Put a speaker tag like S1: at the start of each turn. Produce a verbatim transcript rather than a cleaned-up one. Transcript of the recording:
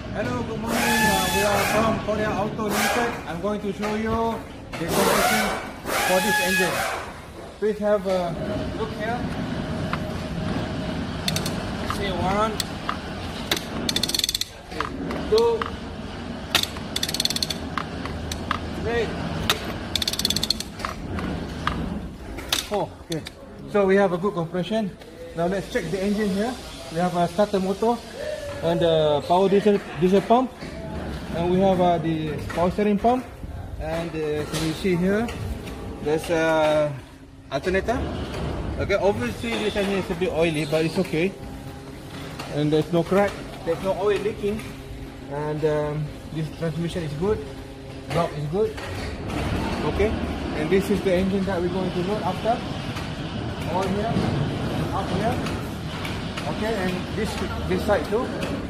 S1: Hello, good morning. Uh, we are from Korea Auto Limited. I'm going to show you the compression for this engine. Please have a look here. See one, two, three, four. Okay. So we have a good compression. Now let's check the engine here. We have a starter motor and the power diesel diesel pump, and we have uh, the power steering pump, and uh, can you see here there's a alternator. Okay, obviously this engine is a bit oily, but it's okay, and there's no crack, there's no oil leaking, and um, this transmission is good, block is good. Okay, and this is the engine that we're going to load after. All here, up here. Okay, and this this side too.